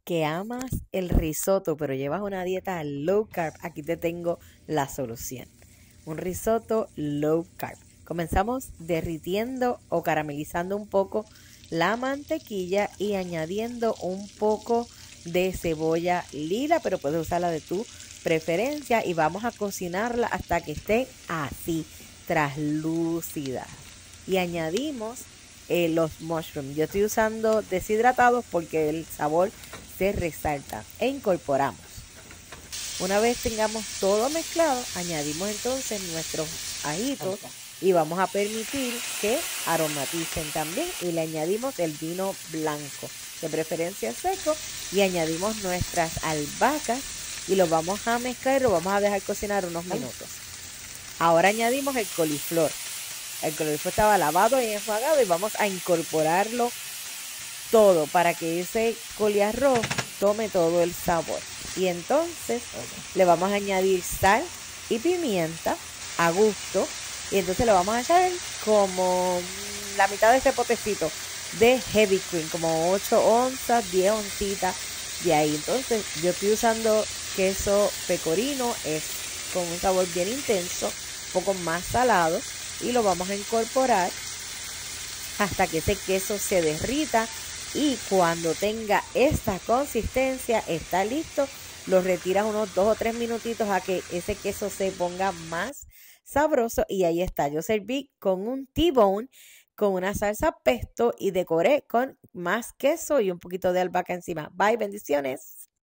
que amas el risotto, pero llevas una dieta low carb, aquí te tengo la solución. Un risotto low carb. Comenzamos derritiendo o caramelizando un poco la mantequilla y añadiendo un poco de cebolla lila, pero puedes usar la de tu preferencia y vamos a cocinarla hasta que esté así, traslúcida. Y añadimos los mushrooms. Yo estoy usando deshidratados porque el sabor se resalta. E incorporamos. Una vez tengamos todo mezclado, añadimos entonces nuestros ajitos y vamos a permitir que aromaticen también. Y le añadimos el vino blanco, de preferencia seco, y añadimos nuestras albahacas y lo vamos a mezclar y lo vamos a dejar cocinar unos minutos. Ahora añadimos el coliflor. El coliflor estaba lavado y enjuagado y vamos a incorporarlo todo para que ese coliarroz tome todo el sabor. Y entonces le vamos a añadir sal y pimienta a gusto. Y entonces le vamos a echar como la mitad de ese potecito de heavy cream, como 8 onzas, 10 oncitas de ahí. Entonces yo estoy usando queso pecorino, es con un sabor bien intenso, un poco más salado. Y lo vamos a incorporar hasta que ese queso se derrita y cuando tenga esta consistencia está listo. Lo retiras unos 2 o 3 minutitos a que ese queso se ponga más sabroso y ahí está. Yo serví con un T-bone, con una salsa pesto y decoré con más queso y un poquito de albahaca encima. Bye, bendiciones.